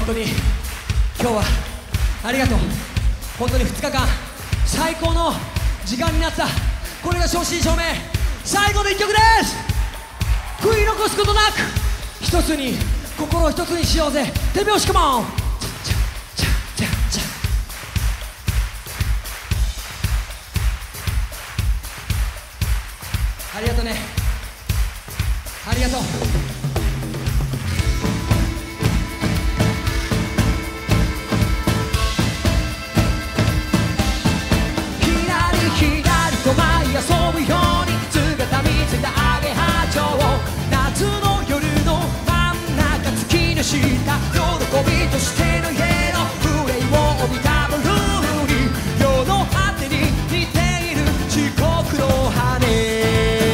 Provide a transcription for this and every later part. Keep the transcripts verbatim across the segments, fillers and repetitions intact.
本当に今日はありがとう。本当にふつかかん最高の時間になった。これが正真正銘最後の一曲です。悔い残すことなく一つに心を一つにしようぜ。手拍子カモン。ありがとうね、ありがとう。ひらりひらりと舞い遊ぶように姿見せたアゲハチョウ、夏の夜の真ん中突き出した喜びとしてのイエロー、憂いを帯びたブルーに世の果てに似ている遅刻の羽。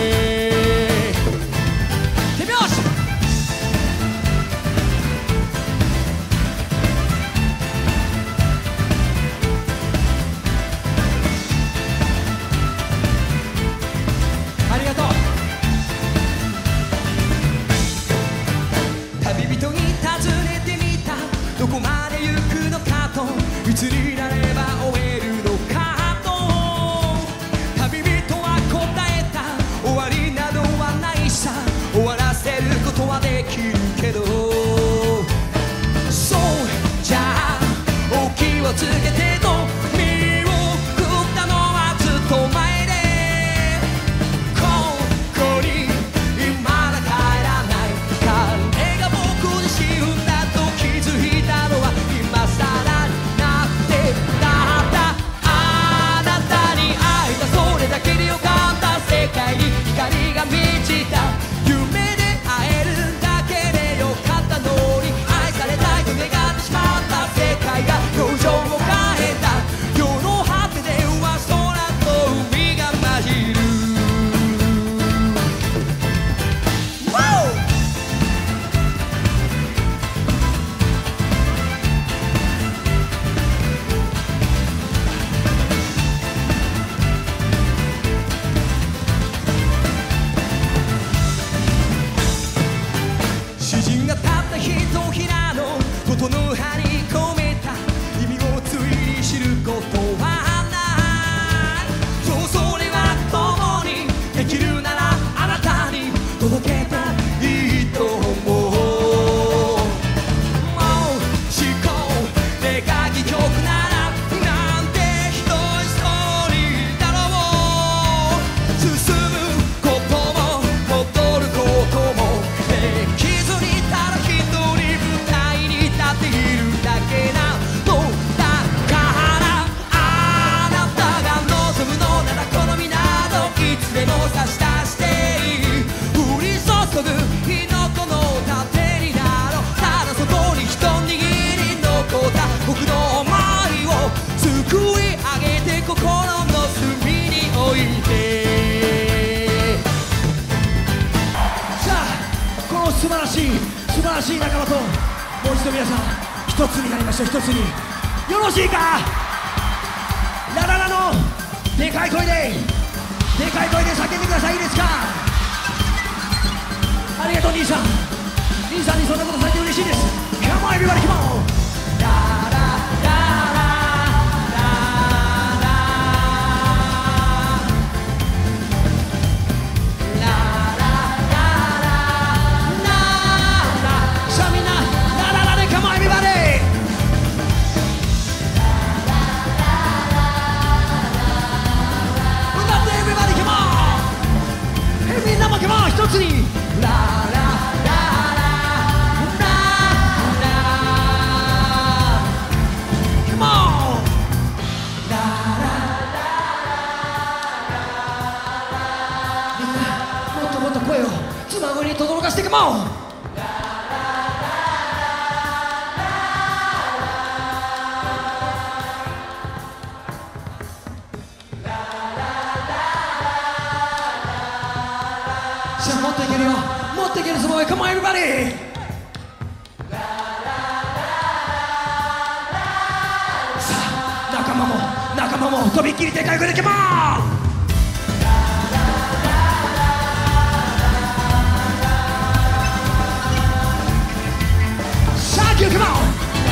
どこまで行くのかといつになれば終えるのかと、旅人は答えた。終わりなどはないさ、終わらせることはできるけど、そうじゃあお気をつけてと身を振ったのはずっと前で、ここにまだ帰らない彼が僕自身だと気づいた。今さらになってだったあなたに会えた、それだけでよかった。世界に光が満ちた夢で会えるだけでよかったのに、愛されたいと願ってしまった世界が表情を変えた。世の果てでは空と海が混じる。ひとひらのことの葉に込めた意味をついに知ることはない。そうそれは共にできるならあなたに届けていいと思う。もう思考で書き曲ならなんてひどいストーリーだろう。進むことも戻ることもできずにただ一人っているだけなのだから、あなたが望むのならこの港いつでも差し出していい。降り注ぐ火の粉の盾になろう。ただそこに一握り残った僕の想いをすくい上げて心の隅に置いて。さあこの素晴らしい素晴らしい仲間ともう一度皆さん一つになりましょう。一つによろしいか。ラララのでかい声ででかい声で叫んでください。いいですか。ありがとう兄さん。兄さんにそんなことされて嬉しいです。Come on everybody, come on。 ララララララララララ。さあみんなラララで Come on everybody。 歌って everybody come on。 みんなも come on 一つにララララララ Come on。 ララララみんなもっともっと声を妻声に轟かして Come on。もっといけるよ。もっといけるぞ。Come on everybody。 さあ仲間も仲間もとびっきりでかい声で Come on。 Thank you, come on。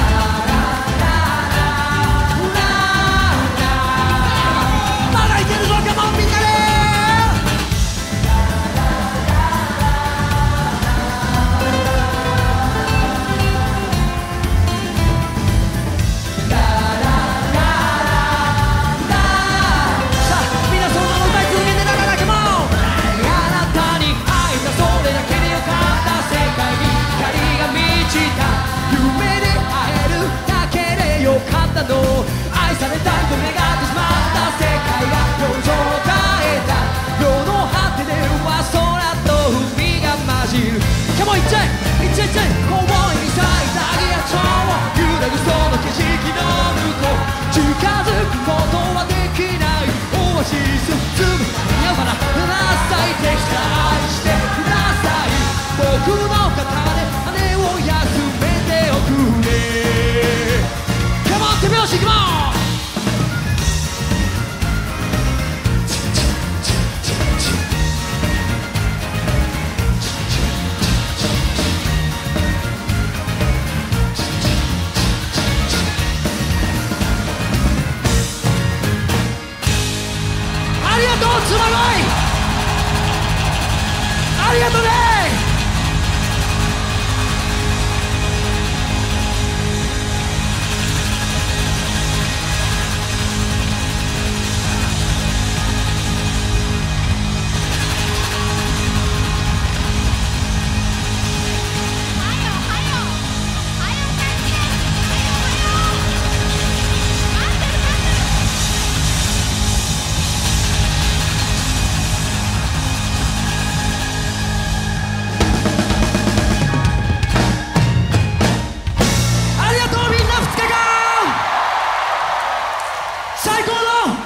最高の